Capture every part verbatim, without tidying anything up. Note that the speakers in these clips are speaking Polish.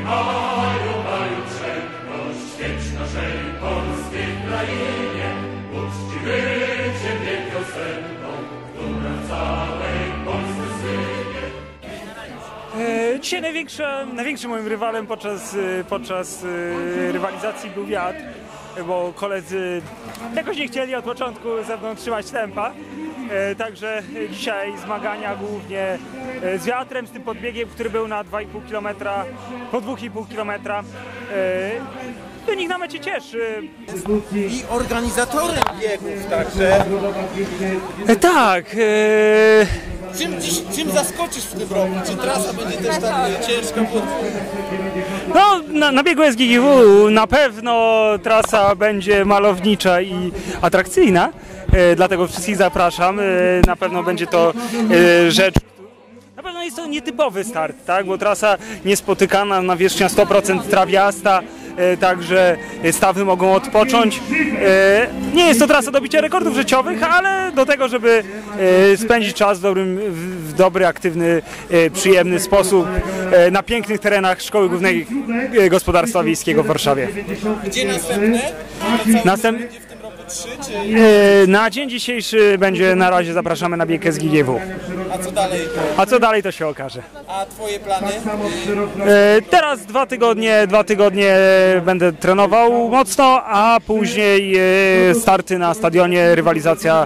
maju, maju wszelkość, świeć naszej polskiej krainie, uczciwy ciebie piosenką, która całej Polsce słynie. E, Dzisiaj największym, największym moim rywalem podczas, podczas e, rywalizacji był wiatr, bo koledzy jakoś nie chcieli od początku ze mną trzymać tempa. E, Także dzisiaj zmagania głównie e, z wiatrem, z tym podbiegiem, który był na dwa i pół kilometra, po dwa i pół kilometra. Wynik na mecie cieszy. I organizatorem biegów, także... E, Tak. E... Czym, dziś, czym zaskoczysz w tym roku? Czy trasa będzie też tak ciężka? No, na, na biegu S G G W na pewno trasa będzie malownicza i atrakcyjna, e, dlatego wszystkich zapraszam. E, na pewno będzie to e, rzecz. Na pewno jest to nietypowy start, tak? Bo trasa niespotykana, nawierzchnia sto procent trawiasta, e, także stawy mogą odpocząć. E, nie jest to trasa do bicia rekordów życiowych, ale do tego, żeby e, spędzić czas w, dobrym, w, w dobry, aktywny, e, przyjemny sposób e, na pięknych terenach Szkoły Głównej e, Gospodarstwa Wiejskiego w Warszawie. Gdzie następne? Następ... Będzie w tym roku trzy, czy... E, na dzień dzisiejszy będzie, na razie zapraszamy na bieg S G G W. A co dalej? A co dalej, to się okaże. A twoje plany? E, teraz dwa tygodnie, dwa tygodnie będę trenował mocno, a później e, starty na stadionie, rywalizacja.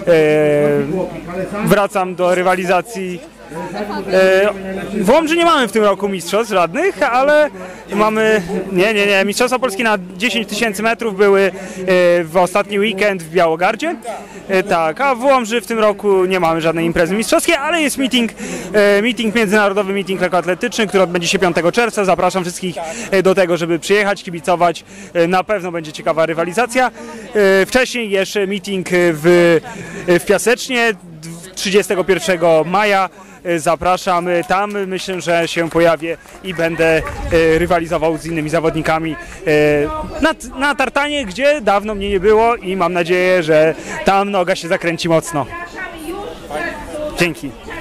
E, wracam do rywalizacji. E, w Łomży nie mamy w tym roku mistrzostw żadnych, ale mamy, nie, nie, nie, mistrzostwa Polski na dziesięć tysięcy metrów były e, w ostatni weekend w Białogardzie, e, tak, a w Łomży w tym roku nie mamy żadnej imprezy mistrzowskiej, ale jest meeting, e, meeting międzynarodowy, meeting lekkoatletyczny, który odbędzie się piątego czerwca, zapraszam wszystkich e, do tego, żeby przyjechać, kibicować, e, na pewno będzie ciekawa rywalizacja. E, wcześniej jeszcze meeting w, w Piasecznie trzydziestego pierwszego maja. Zapraszam tam, myślę, że się pojawię i będę rywalizował z innymi zawodnikami na, na tartanie, gdzie dawno mnie nie było i mam nadzieję, że tam noga się zakręci mocno. Dzięki.